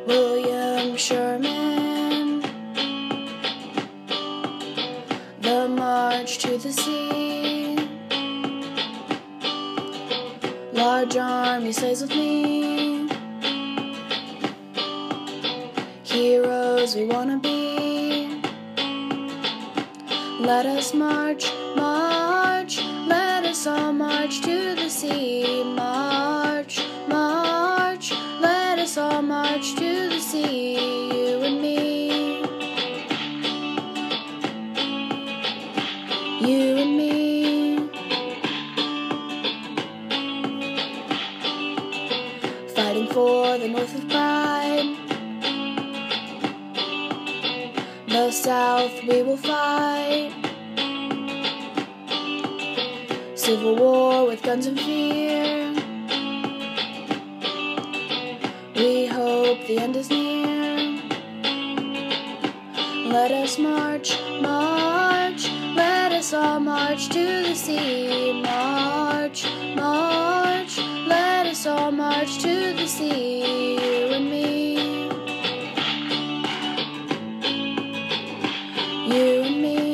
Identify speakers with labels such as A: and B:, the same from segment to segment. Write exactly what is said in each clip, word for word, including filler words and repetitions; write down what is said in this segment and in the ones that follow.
A: William Sherman, the march to the sea. Large army slays with me, heroes we wanna be. Let us march, march, let us all march to the sea. March, march, let us all march to the sea, you and me. You and me. Fighting for the North with pride, the South we will fight. Civil war with guns and fear, we hope the end is near. Let us march, march, let us all march to the sea. March, march, let us all march to the sea, you and me. You and me.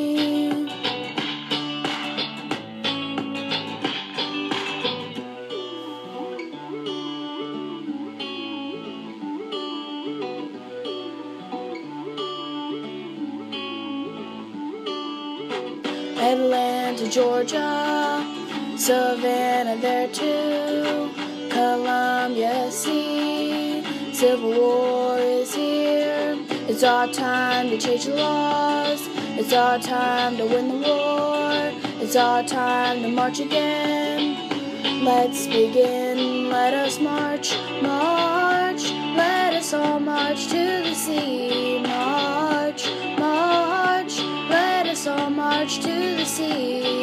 A: Atlanta, Georgia, Savannah there too, Columbia, see, Civil War is here. It's our time to change the laws, it's our time to win the war, it's our time to march again. Let's begin, let us march, march, let us all march to the sea. March, march, let us all march to the sea.